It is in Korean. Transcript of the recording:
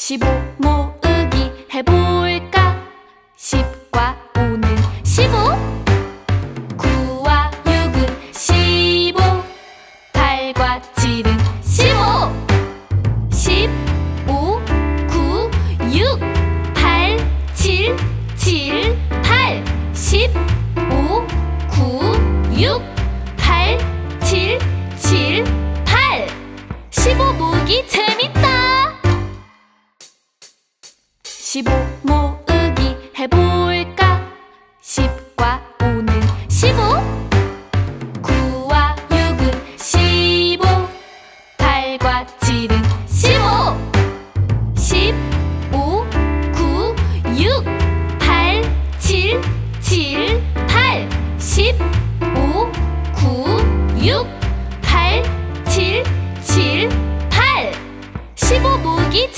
15 모으기 해볼까? 10과 5는 15. 9와 6은 15. 8과 7은 15. 15, 9, 6, 8, 7, 7, 8. 15, 9, 6, 8, 7, 7, 8. 15 모으기 재밌다. 15 모으기 해볼까? 10과 5는 15. 9와 6은 15. 8과 7은 15. 15, 9, 6, 8, 7, 7, 8. 15, 9, 6, 8, 7, 7, 8. 15 모으기